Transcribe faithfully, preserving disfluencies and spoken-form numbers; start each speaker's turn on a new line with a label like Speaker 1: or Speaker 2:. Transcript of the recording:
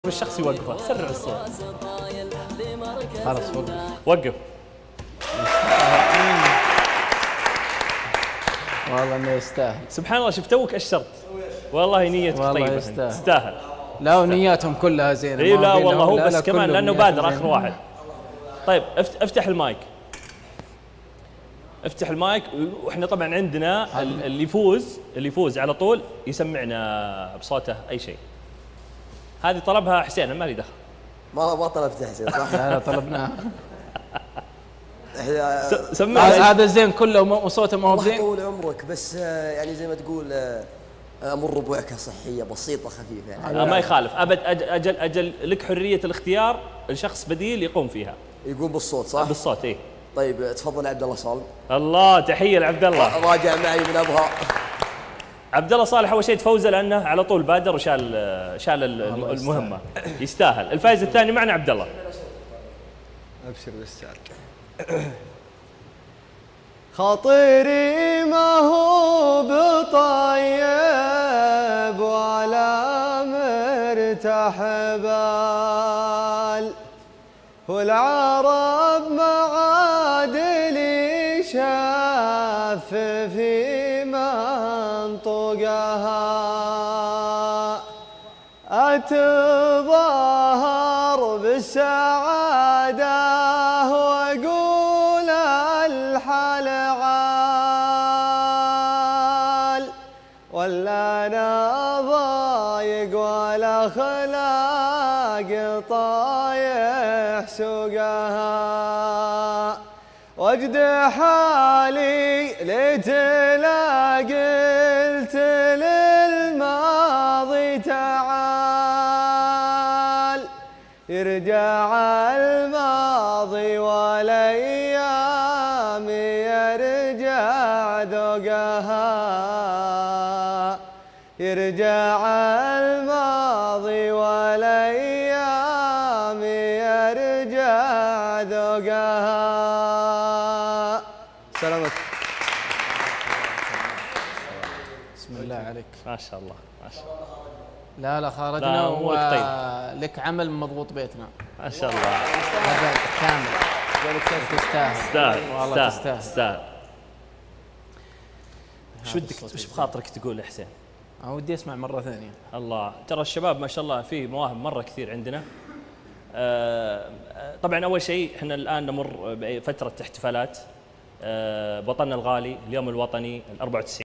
Speaker 1: الشخص يوقفه، سرع الصوت.
Speaker 2: خلاص وقف
Speaker 1: وقف.
Speaker 2: والله انه يستاهل.
Speaker 1: سبحان الله، شفت توك اشرت. والله نيتك طيبه،
Speaker 2: يستاهل.
Speaker 1: تستاهل.
Speaker 2: لا ونياتهم كلها زينه.
Speaker 1: اي لا والله، هو بس كمان لانه بادر اخر واحد. طيب افتح المايك. افتح المايك، واحنا طبعا عندنا اللي يفوز اللي يفوز على طول يسمعنا بصوته اي شيء. هذه طلبها حسين، انا مالي دخل.
Speaker 3: ما ما طلبت حسين صح؟
Speaker 2: لا لا طلبناها.
Speaker 1: سمعنا.
Speaker 2: هذا زين كله وصوته ما هو زين.
Speaker 3: الله يطول عمرك، بس يعني زي ما تقول امر بوعكه صحيه بسيطه خفيفه يعني.
Speaker 1: ما يخالف ابد. اجل اجل لك حريه الاختيار، الشخص بديل يقوم فيها.
Speaker 3: يقوم بالصوت صح؟
Speaker 1: بالصوت اي.
Speaker 3: طيب تفضل عبد الله صالح.
Speaker 1: الله، تحيه لعبد الله.
Speaker 3: راجع معي من ابها.
Speaker 1: عبد الله صالح اول شيء تفوزه لانه على طول بادر وشال شال المهمه. يستاهل. الفائز الثاني معنا عبد الله.
Speaker 4: ابشر بالسعد. خاطري ما هو بطيب ولا مرتاح بال، والعرب معادلي شاف في منطقها، أتظاهر بالسعادة وأقول الحال عال، ولا أنا ضايق ولا خلاق طايح سوقها، وجد حالي ليتلا قلت للماضي تعال، يرجع الماضي والايام يرجع ذوقها، يرجع الماضي والايام يرجع ذوقها. سلامتك.
Speaker 2: بسم الله عليك.
Speaker 1: ما شاء الله ما شاء الله.
Speaker 2: لا لا خرجنا ولك
Speaker 1: طيب.
Speaker 2: عمل مضبوط بيتنا.
Speaker 1: ما شاء الله.
Speaker 2: هذا كامل. تستاهل.
Speaker 1: تستاهل
Speaker 2: والله
Speaker 1: تستاهل تستاهل. شو بدك وش بخاطرك تقول يا حسين؟
Speaker 2: أنا ودي اسمع مره ثانيه.
Speaker 1: الله، ترى الشباب ما شاء الله فيه مواهب مره كثير عندنا. آه طبعا اول شيء احنا الان نمر بفتره احتفالات. آه بطلنا الغالي، اليوم الوطني ال أربعة وتسعين.